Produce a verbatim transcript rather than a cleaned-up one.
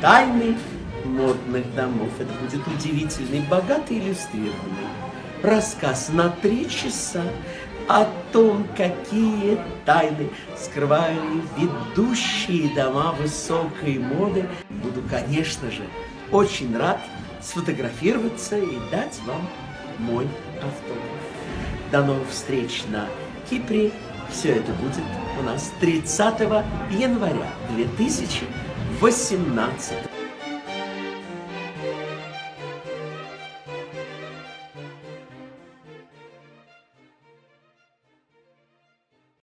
Тайны модных домов. Это будет удивительный, богатый, иллюстрированный рассказ на три часа о том, какие тайны скрывали ведущие дома высокой моды. Буду, конечно же, очень рад сфотографироваться и дать вам мой автограф. До новых встреч на Кипре. Все это будет у нас тридцатого января две тысячи восемнадцатого.